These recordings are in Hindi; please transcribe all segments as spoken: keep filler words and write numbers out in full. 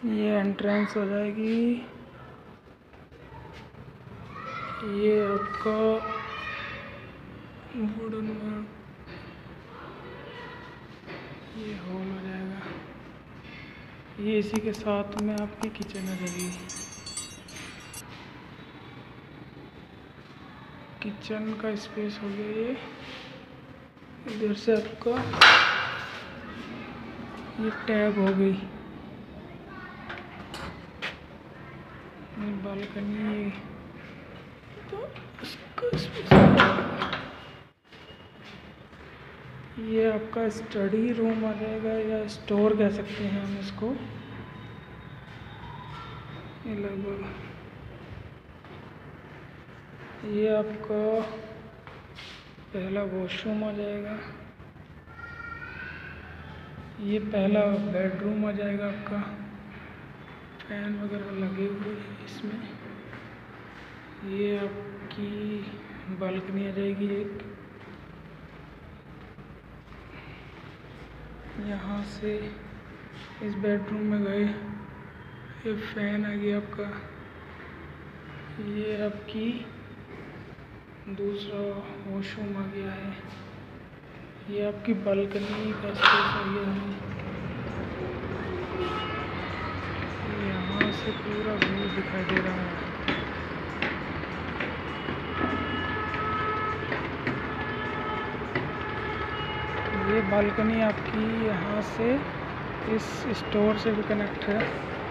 ये एंट्रेंस हो जाएगी। ये आपका वुडन वर्क, ये हॉल हो जाएगा। ये इसी के साथ में आपकी किचन आ जाएगी। किचन का स्पेस हो गया ये। इधर से आपका ये टैब हो गई, बालकनी। तो इसका स्पेस, ये आपका स्टडी रूम आ जाएगा या स्टोर कह सकते हैं हम इसको। ये लगभग ये आपका पहला वॉशरूम आ जाएगा। ये पहला बेडरूम आ जाएगा आपका। फैन वगैरह लगे हुए हैं इसमें। ये आपकी बालकनी आ जाएगी एक। यहाँ से इस बेडरूम में गए, ये फैन आ गया आपका। ये आपकी दूसरा वॉशरूम आ गया है। ये आपकी बालकनी का स्पेस आ गया है। यहाँ से पूरा व्यू दिखाई दे रहा है। ये बालकनी आपकी यहाँ से इस स्टोर से भी कनेक्ट है।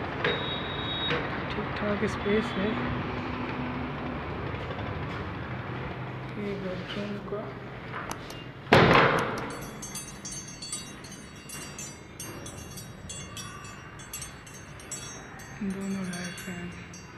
ठीक ठाक स्पेस है। ये बेडरूम का दोनों लाइट हैं।